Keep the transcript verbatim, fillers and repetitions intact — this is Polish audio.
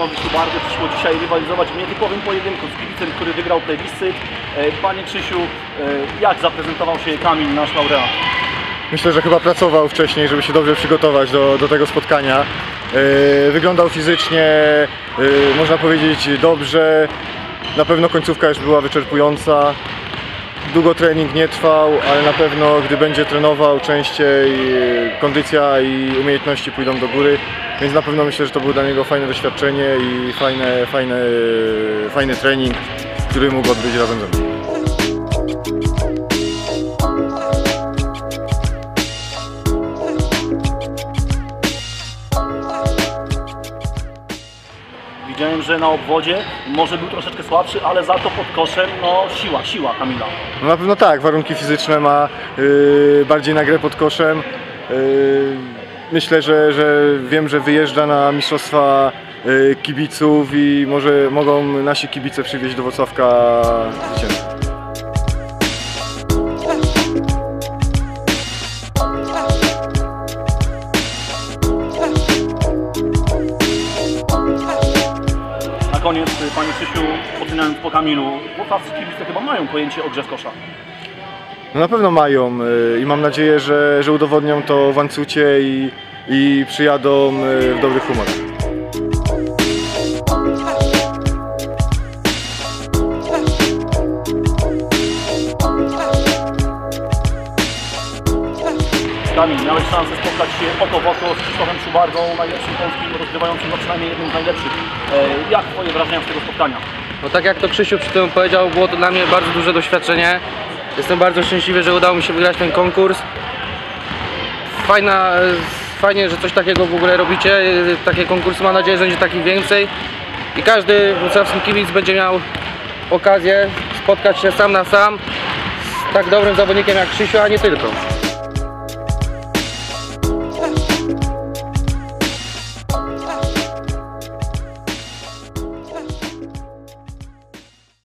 Kamilanowi Szubardy przyszło dzisiaj rywalizować w nietypowym pojedynku z kibicem, który wygrał plebiscyt. Panie Krzysiu, jak zaprezentował się Kamil, nasz laureat? Myślę, że chyba pracował wcześniej, żeby się dobrze przygotować do, do tego spotkania. Wyglądał fizycznie, można powiedzieć, dobrze. Na pewno końcówka już była wyczerpująca. Długo trening nie trwał, ale na pewno gdy będzie trenował częściej, kondycja i umiejętności pójdą do góry. Więc na pewno myślę, że to było dla niego fajne doświadczenie i fajne, fajne, fajny trening, który mógł odbyć razem ze mną. Widziałem, że na obwodzie może był troszeczkę słabszy, ale za to pod koszem, no siła, siła Kamila. No na pewno tak, warunki fizyczne ma yy, bardziej na grę pod koszem. Yy, myślę, że, że wiem, że wyjeżdża na mistrzostwa yy, kibiców i może mogą nasi kibice przywieźć do Włocławka zwycięstwo. Na koniec, Panie Krzysiu, oceniając po Kamilu, włocławscy kibice chyba mają pojęcie o grze z kosza. No na pewno mają yy, i mam nadzieję, że, że udowodnią to w Wancucie i, i przyjadą yy, w dobrych humorach. Kamil, miałeś szansę spotkać się oko w oko z Krzysztofem Szubardą, najlepszym polskim rozgrywającym, no przynajmniej jednym z najlepszych. E, jak Twoje wrażenia z tego spotkania? No tak jak to Krzysiu przy tym powiedział, było to dla mnie bardzo duże doświadczenie. Jestem bardzo szczęśliwy, że udało mi się wygrać ten konkurs. Fajna, fajnie, że coś takiego w ogóle robicie, takie konkursy, mam nadzieję, że będzie takich więcej. I każdy wrocławski kibic będzie miał okazję spotkać się sam na sam z tak dobrym zawodnikiem jak Krzysiu, a nie tylko.